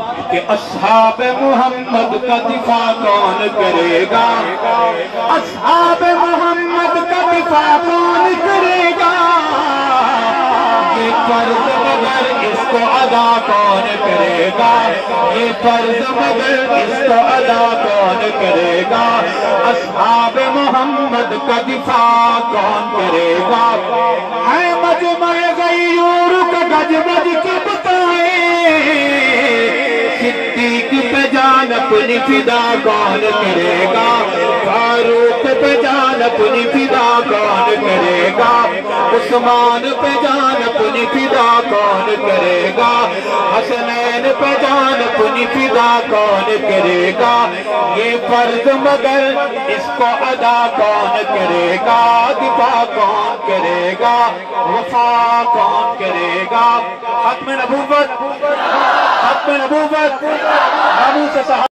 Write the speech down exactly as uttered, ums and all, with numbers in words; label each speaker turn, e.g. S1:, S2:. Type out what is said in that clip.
S1: کہ اصحاب محمد کا دفاع کون کرے گا؟ اصحاب محمد کا دفاع کون کرے گا؟ یہ فرض مگر اس کو ادا کون کرے گا؟ یہ فرض مگر اس کو ادا کون کرے گا؟ اصحاب محمد کا دفاع کون کرے گا؟ ہے مجمع غیور کا گج بج کے بتائیں، صدیق پہ جان اپنی فدا کون کرے گا؟ فاروق پہ جان اپنی فدا کون کرے گا؟ عثمان پہ جان اپنی فدا کون کرے گا؟ حسنین پہ جان اپنی فدا کون کرے گا؟ یہ فرض مگر اس کو ادا کون کرے گا؟ دفاع کون کرے گا؟ وفا کون کرے گا؟ ختم نبوت ختم نبوت ابو سے